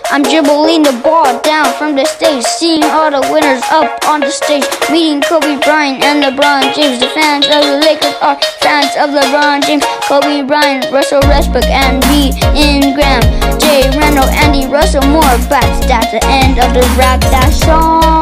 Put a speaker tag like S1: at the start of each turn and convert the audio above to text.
S1: I'm dribbling the ball down from the stage, seeing all the winners up on the stage, meeting Kobe Bryant and LeBron James. The fans of the Lakers are fans of LeBron James, Kobe Bryant, Russell Westbrook, and B. Ingram, Jay Randall, Andy Russell, more bats. That's the end of the rap that song.